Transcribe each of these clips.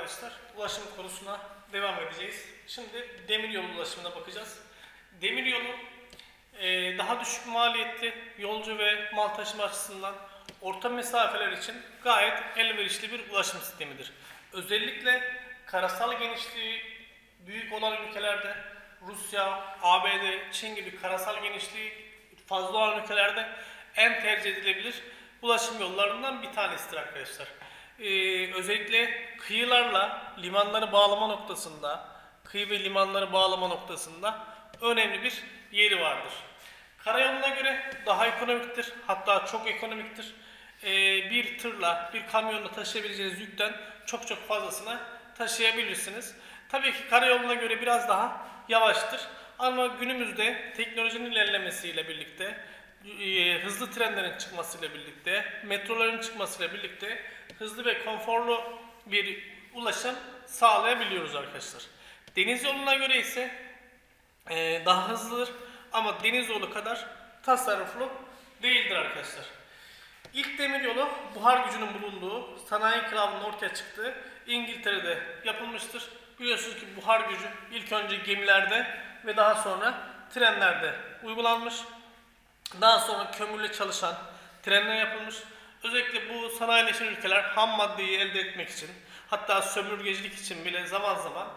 arkadaşlar. Ulaşım konusuna devam edeceğiz. Şimdi demiryolu ulaşımına bakacağız. Demiryolu daha düşük maliyetli yolcu ve mal taşıma açısından orta mesafeler için gayet elverişli bir ulaşım sistemidir. Özellikle karasal genişliği büyük olan ülkelerde, Rusya, ABD, Çin gibi karasal genişliği fazla olan ülkelerde en tercih edilebilir ulaşım yollarından bir tanesidir arkadaşlar. Özellikle kıyılarla limanları bağlama noktasında, kıyı ve limanları bağlama noktasında önemli bir yeri vardır. Karayoluna göre daha ekonomiktir, hatta çok ekonomiktir. Bir tırla, bir kamyonla taşıyabileceğiniz yükten çok çok fazlasını taşıyabilirsiniz. Tabii ki karayoluna göre biraz daha yavaştır. Ama günümüzde teknolojinin ilerlemesiyle birlikte, hızlı trenlerin çıkmasıyla birlikte, metroların çıkmasıyla birlikte hızlı ve konforlu bir ulaşım sağlayabiliyoruz arkadaşlar. Deniz yoluna göre ise daha hızlıdır ama deniz yolu kadar tasarruflu değildir arkadaşlar. İlk demiryolu buhar gücünün bulunduğu, sanayi inkılabının ortaya çıktığı İngiltere'de yapılmıştır. Biliyorsunuz ki buhar gücü ilk önce gemilerde ve daha sonra trenlerde uygulanmış. Daha sonra kömürle çalışan trenler yapılmış. Özellikle bu sanayileşen ülkeler ham maddeyi elde etmek için, hatta sömürgecilik için bile zaman zaman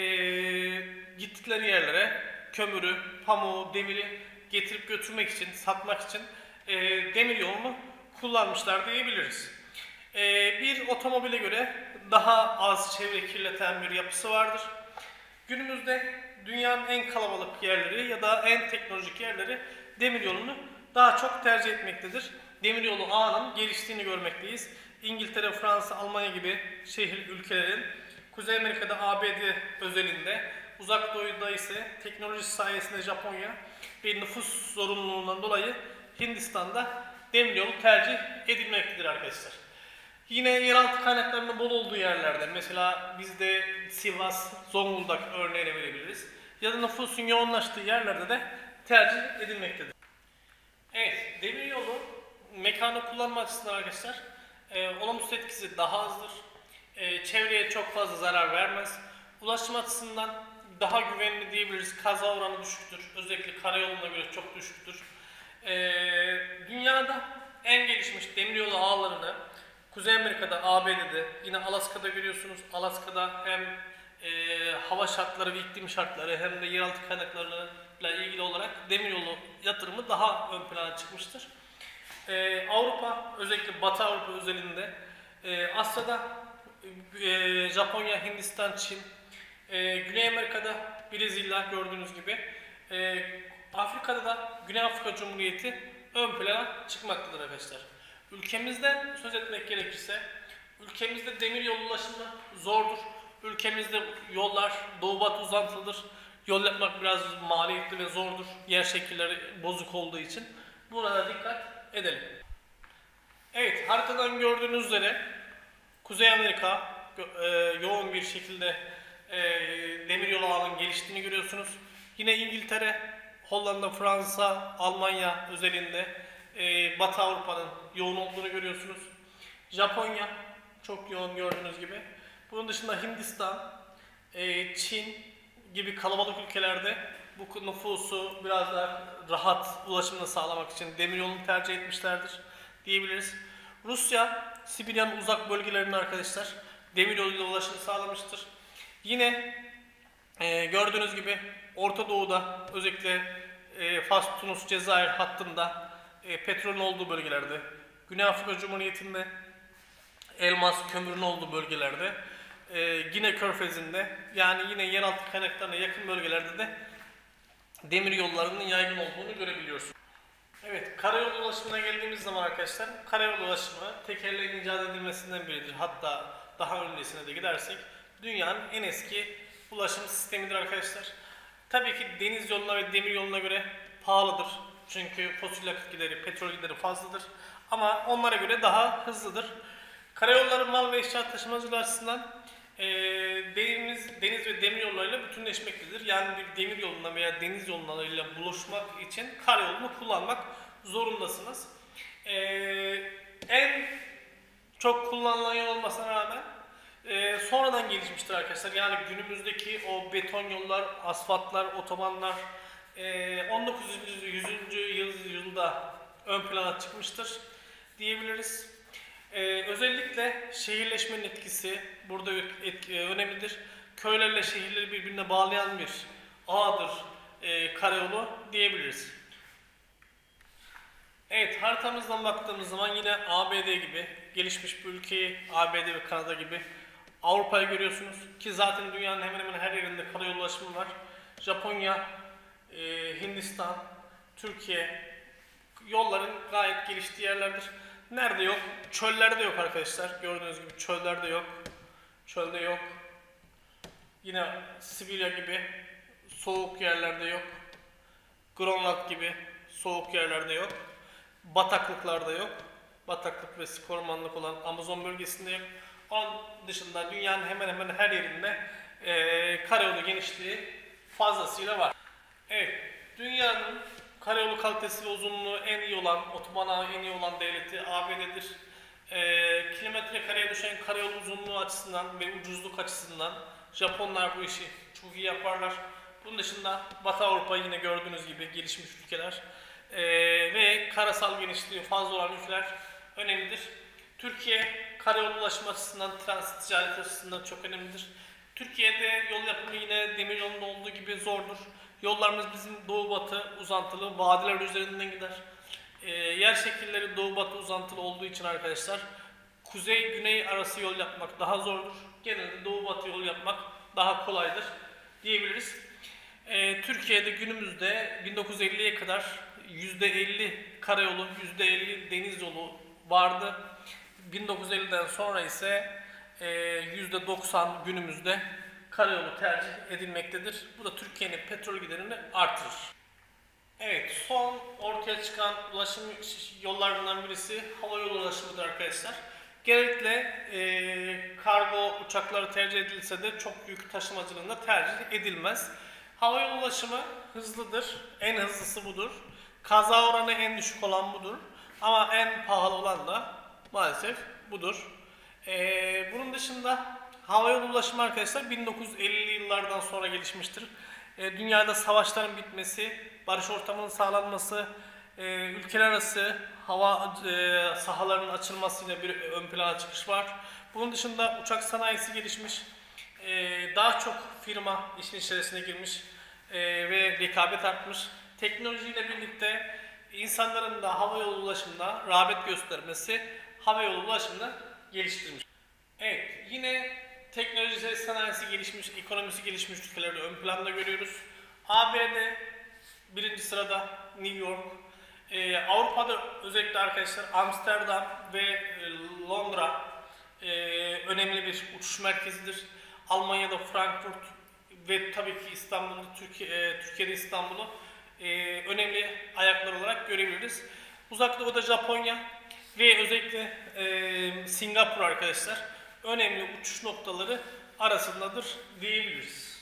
gittikleri yerlere kömürü, pamuğu, demiri getirip götürmek için, satmak için demir yolunu kullanmışlar diyebiliriz. Bir otomobile göre daha az çevre kirleten bir yapısı vardır. Günümüzde dünyanın en kalabalık yerleri ya da en teknolojik yerleri demiryolunu daha çok tercih etmektedir. Demiryolu ağının geliştiğini görmekteyiz. İngiltere, Fransa, Almanya gibi şehir ülkelerin, Kuzey Amerika'da ABD özelinde, Uzak Doğu'da ise teknoloji sayesinde Japonya ve nüfus zorunluluğundan dolayı Hindistan'da demiryolu tercih edilmektedir arkadaşlar. Yine yeraltı kaynaklarının bol olduğu yerlerde, mesela bizde Sivas, Zonguldak örneğini verebiliriz. Ya da nüfusun yoğunlaştığı yerlerde de tercih edilmektedir. Evet, demiryolu mekanı kullanma açısından arkadaşlar olumsuz etkisi daha azdır. Çevreye çok fazla zarar vermez. Ulaşım açısından daha güvenli diyebiliriz. Kaza oranı düşüktür. Özellikle karayoluna göre çok düşüktür. Dünyada en gelişmiş demiryolu ağlarını Kuzey Amerika'da, ABD'de, yine Alaska'da görüyorsunuz. Alaska'da hem hava şartları ve iklim şartları hem de yeraltı kaynaklarıyla ilgili olarak demiryolu yatırımı daha ön plana çıkmıştır. Avrupa, özellikle Batı Avrupa özelinde, Asya'da Japonya, Hindistan, Çin, Güney Amerika'da Brezilya gördüğünüz gibi, Afrika'da da Güney Afrika Cumhuriyeti ön plana çıkmaktadır arkadaşlar. Ülkemizden söz etmek gerekirse, ülkemizde demiryolu ulaşımı zordur. Ülkemizde yollar doğu-batı uzantılıdır. Yol yapmak biraz maliyetli ve zordur. Yer şekilleri bozuk olduğu için. Buna da dikkat edelim. Evet, haritadan gördüğünüz üzere Kuzey Amerika yoğun bir şekilde demiryolu ağının geliştiğini görüyorsunuz. Yine İngiltere, Hollanda, Fransa, Almanya özelinde Batı Avrupa'nın yoğun olduğunu görüyorsunuz. Japonya çok yoğun gördüğünüz gibi. Bunun dışında Hindistan, Çin gibi kalabalık ülkelerde bu nüfusu biraz daha rahat ulaşımını sağlamak için demiryolunu tercih etmişlerdir diyebiliriz. Rusya, Sibirya'nın uzak bölgelerinde arkadaşlar demiryoluyla ulaşımı sağlamıştır. Yine gördüğünüz gibi Orta Doğu'da özellikle Fas, Tunus, Cezayir hattında petrolün olduğu bölgelerde, Güney Afrika Cumhuriyeti'nde elmas, kömürün olduğu bölgelerde, Gine Körfezi'nde, yani yine yeraltı kaynaklarına yakın bölgelerde de demir yollarının yaygın olduğunu görebiliyoruz. Evet, karayolu ulaşımına geldiğimiz zaman arkadaşlar, karayolu ulaşımı tekerleğin icat edilmesinden biridir. Hatta daha öncesine de gidersek dünyanın en eski ulaşım sistemidir arkadaşlar. Tabii ki deniz yoluna ve demir yoluna göre pahalıdır. Çünkü fosil yakıt gideri, petrol gideri fazladır. Ama onlara göre daha hızlıdır. Karayolları mal ve eşya taşımacılığı açısından deniz ve demir yollarıyla bütünleşmektedir. Yani bir demir yoluna veya deniz yollarıyla buluşmak için karayolunu kullanmak zorundasınız. En çok kullanılan yol olmasına rağmen sonradan gelişmiştir arkadaşlar. Yani günümüzdeki o beton yollar, asfaltlar, otobanlar 19. 100. yüzyılda ön plana çıkmıştır diyebiliriz. Özellikle şehirleşmenin etkisi burada önemlidir. Köylerle şehirleri birbirine bağlayan bir ağdır karayolu diyebiliriz. Evet, haritamızdan baktığımız zaman yine ABD gibi gelişmiş bir ülkeyi, ABD ve Kanada gibi Avrupa'yı görüyorsunuz ki zaten dünyanın hemen hemen her yerinde karayolu ulaşımı var. Japonya, Hindistan, Türkiye yolların gayet geliştiği yerlerdir. Nerede yok? Çöllerde yok arkadaşlar. Gördüğünüz gibi çöllerde yok. Çölde yok. Yine Sibirya gibi soğuk yerlerde yok. Grönland gibi soğuk yerlerde yok. Bataklıklarda yok. Bataklık ve sık ormanlık olan Amazon bölgesinde yok. Onun dışında dünyanın hemen hemen her yerinde karayolu genişliği fazlasıyla var. Evet, dünyanın karayolu kalitesi ve uzunluğu en iyi olan, otoban ağı en iyi olan devleti ABD'dir. Kilometre kareye düşen karayolu uzunluğu açısından ve ucuzluk açısından Japonlar bu işi çok iyi yaparlar. Bunun dışında Batı Avrupa yine gördüğünüz gibi gelişmiş ülkeler ve karasal genişliği fazla olan ülkeler önemlidir. Türkiye karayolu ulaşım açısından, transit ticaret açısından çok önemlidir. Türkiye'de yol yapımı yine demir yolunda olduğu gibi zordur. Yollarımız bizim doğu batı uzantılı vadiler üzerinden gider. Yer şekilleri doğu batı uzantılı olduğu için arkadaşlar kuzey güney arası yol yapmak daha zordur. Genelde doğu batı yol yapmak daha kolaydır diyebiliriz. Türkiye'de günümüzde 1950'ye kadar %50 karayolu, %50 deniz yolu vardı. 1950'den sonra ise %90 günümüzde karayolu tercih edilmektedir. Bu da Türkiye'nin petrol giderini artırır. Evet, son ortaya çıkan ulaşım yollarından birisi hava yolu ulaşımıdır arkadaşlar. Genellikle kargo uçakları tercih edilse de çok büyük taşımacılığında tercih edilmez. Hava yolu ulaşımı hızlıdır. En hızlısı budur. Kaza oranı en düşük olan budur. Ama en pahalı olan da maalesef budur. Bunun dışında havayolu ulaşımı arkadaşlar 1950'li yıllardan sonra gelişmiştir. Dünyada savaşların bitmesi, barış ortamının sağlanması, ülkeler arası hava sahalarının açılmasıyla bir ön plana çıkış var. Bunun dışında uçak sanayisi gelişmiş, daha çok firma işin içerisine girmiş ve rekabet artmış. Teknolojiyle birlikte insanların da havayolu ulaşımına rağbet göstermesi havayolu ulaşımını geliştirmiş. Evet, yine teknoloji sanayisi gelişmiş, ekonomisi gelişmiş ülkeleri ön planda görüyoruz. ABD birinci sırada, New York. Avrupa'da özellikle arkadaşlar Amsterdam ve Londra önemli bir uçuş merkezidir. Almanya'da Frankfurt ve tabii ki İstanbul'da, Türkiye'de İstanbul'u önemli ayaklar olarak görebiliriz. Uzak Doğu'da Japonya ve özellikle Singapur arkadaşlar önemli uçuş noktaları arasındadır diyebiliriz.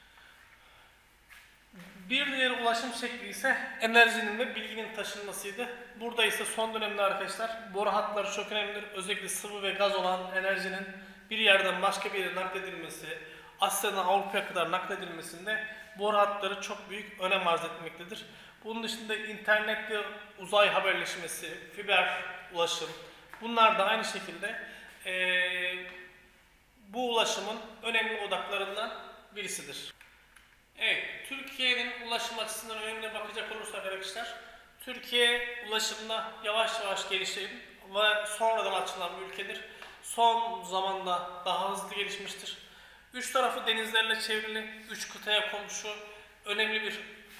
Bir diğer ulaşım şekli ise enerjinin ve bilginin taşınmasıydı. Burada ise son dönemde arkadaşlar boru hatları çok önemlidir. Özellikle sıvı ve gaz olan enerjinin bir yerden başka bir yere nakledilmesi, Asya'dan Avrupa'ya kadar nakledilmesinde boru hatları çok büyük önem arz etmektedir. Bunun dışında internet ve uzay haberleşmesi, fiber ulaşım bunlar da aynı şekilde bu ulaşımın önemli odaklarından birisidir. Evet, Türkiye'nin ulaşım açısından önemine bakacak olursak arkadaşlar, Türkiye ulaşımda yavaş yavaş gelişen ve sonradan açılan bir ülkedir. Son zamanda daha hızlı gelişmiştir. Üç tarafı denizlerle çevrili, üç kıtaya komşu, önemli bir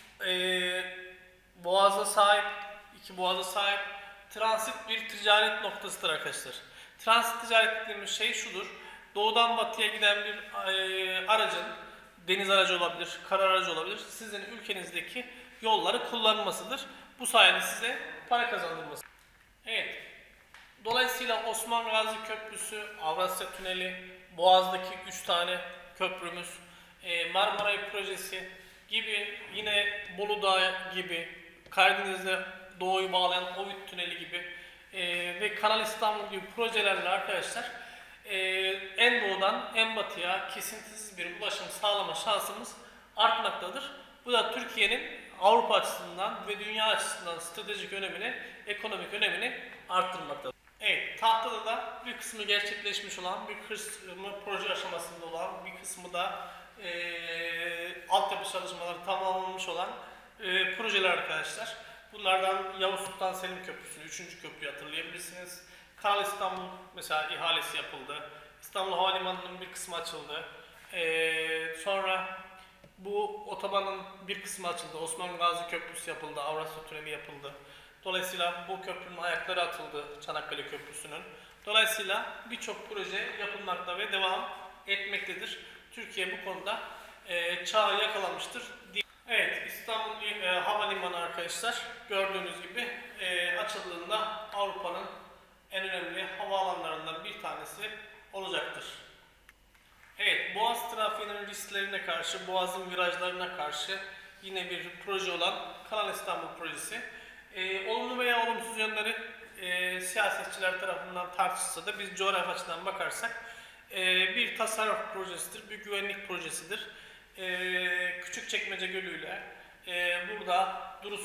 boğaza sahip, iki boğaza sahip, transit bir ticaret noktasıdır arkadaşlar. Transit ticaret dediğimiz şey şudur, doğudan batıya giden bir aracın, deniz aracı olabilir, kara aracı olabilir, sizin ülkenizdeki yolları kullanmasıdır. Bu sayede size para kazandırması. Evet, dolayısıyla Osman Gazi Köprüsü, Avrasya Tüneli, Boğaz'daki 3 tane köprümüz, Marmaray Projesi gibi, yine Bolu Dağı gibi, Karadeniz'de doğuyu bağlayan Ovid Tüneli gibi ve Kanal İstanbul gibi projelerle arkadaşlar En doğudan en batıya kesintisiz bir ulaşım sağlama şansımız artmaktadır. Bu da Türkiye'nin Avrupa açısından ve dünya açısından stratejik önemini, ekonomik önemini arttırmaktadır. Evet, tahtada da bir kısmı gerçekleşmiş olan, bir kısmı proje aşamasında olan, bir kısmı da altyapı çalışmaları tamamlanmış olan projeler arkadaşlar. Bunlardan Yavuz Sultan Selim Köprüsü'nü, 3. köprüyü hatırlayabilirsiniz. Kanal İstanbul mesela ihalesi yapıldı. İstanbul Havalimanı'nın bir kısmı açıldı. Sonra bu otobanın bir kısmı açıldı. Osman Gazi Köprüsü yapıldı. Avrasya Tüneli yapıldı. Dolayısıyla bu köprünün ayakları atıldı, Çanakkale Köprüsü'nün. Dolayısıyla birçok proje yapılmakta ve devam etmektedir. Türkiye bu konuda çağı yakalamıştır. Evet, İstanbul Havalimanı arkadaşlar gördüğünüz gibi açıldığında Avrupa'nın en önemli havaalanlarından bir tanesi olacaktır. Evet, Boğaz trafiğinin risklerine karşı, Boğaz'ın virajlarına karşı yine bir proje olan Kanal İstanbul projesi. Olumlu veya olumsuz yönleri siyasetçiler tarafından tartışılsa da biz coğrafi açıdan bakarsak bir tasarruf projesidir, bir güvenlik projesidir. Küçükçekmece Gölü ile burada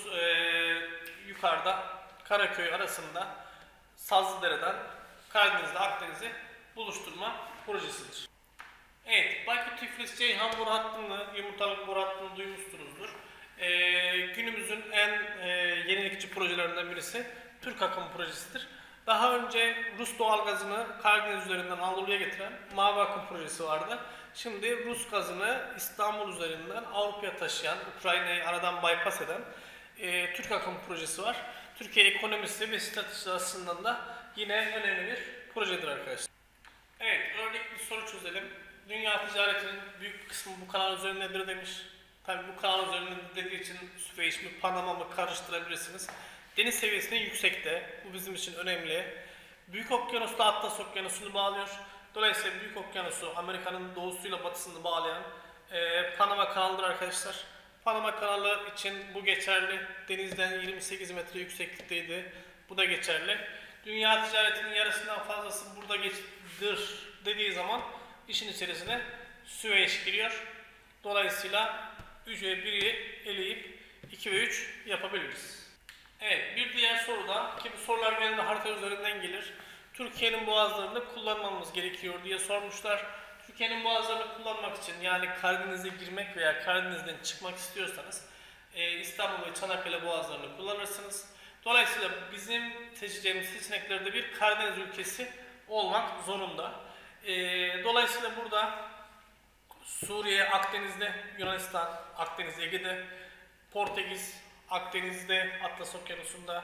yukarıda Karaköy arasında Sazlıdere'den Karadeniz'le Akdeniz'i buluşturma projesidir. Evet, Bakü-Tiflis-Ceyhan boru hattını, yumurtalık boru hattını duymuşsunuzdur. Günümüzün en yenilikçi projelerinden birisi Türk Akım projesidir. Daha önce Rus doğalgazını Karadeniz üzerinden Anadolu'ya getiren Mavi Akım projesi vardı. Şimdi Rus gazını İstanbul üzerinden Avrupa'ya taşıyan, Ukrayna'yı aradan bypass eden Türk Akım projesi var. Türkiye ekonomisi ve stratejisi açısından da yine önemli bir projedir arkadaşlar. Evet, örnek bir soru çözelim. Dünya ticaretinin büyük kısmı bu kanal üzerindedir demiş. Tabii bu kanal üzerinde dediği için Süveyş mi, Panama mı karıştırabilirsiniz. Deniz seviyesinin yüksekte. Bu bizim için önemli. Büyük Okyanus'la Atlas Okyanusu'nu bağlıyor. Dolayısıyla Büyük Okyanus'u Amerika'nın doğusuyla batısını bağlayan Panama kanalıdır arkadaşlar. Panama kanalı için bu geçerli. Denizden 28 metre yükseklikteydi. Bu da geçerli. Dünya ticaretinin yarısından fazlası burada geçtir dediği zaman işin içerisine Süveyş giriyor. Dolayısıyla 3 ve 1'i eleyip 2 ve 3 yapabiliriz. Evet, bir diğer soruda ki bu sorular genelde harita üzerinden gelir. Türkiye'nin boğazlarını kullanmamız gerekiyor diye sormuşlar. Türkiye'nin boğazlarını kullanmak için yani Karadeniz'e girmek veya Karadeniz'den çıkmak istiyorsanız İstanbul ve Çanakkale boğazlarını kullanırsınız. Dolayısıyla bizim seçeceğimiz seçeneklerde bir Karadeniz ülkesi olmak zorunda. Dolayısıyla burada Suriye Akdeniz'de, Yunanistan Akdeniz Ege'de, Portekiz Akdeniz'de, Atlas Okyanusu'nda,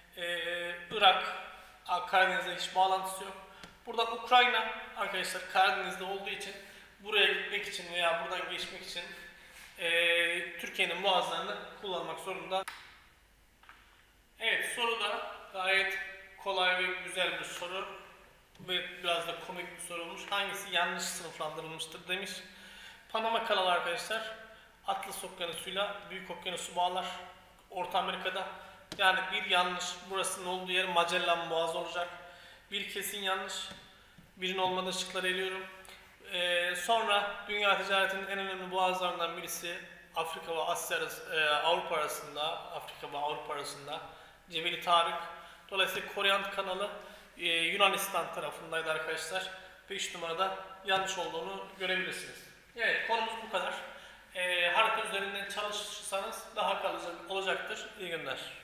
Irak Karadeniz'de hiç bağlantısı yok. Burada Ukrayna arkadaşlar Karadeniz'de olduğu için buraya gitmek için veya buradan geçmek için Türkiye'nin boğazlarını kullanmak zorunda. Evet, soru da gayet kolay ve güzel bir soru ve biraz da komik bir soru olmuş. Hangisi yanlış sınıflandırılmıştır demiş. Panama kanalı arkadaşlar Atlas Okyanusu'yla Büyük Okyanus'u bağlar Orta Amerika'da. Yani bir yanlış, burasının olduğu yer Magellan Boğazı olacak. Bir kesin yanlış, birinin olmadığı şıkları eliyorum. Sonra dünya ticaretinin en önemli boğazlarından birisi Afrika ve Avrupa arasında, Afrika ve Avrupa arasında Cebeli Tarık. Dolayısıyla Koryant kanalı Yunanistan tarafındaydı arkadaşlar. 5 numarada yanlış olduğunu görebilirsiniz. Evet, konumuz bu kadar. Harita üzerinden çalışırsanız daha kalıcı olacaktır. İyi günler.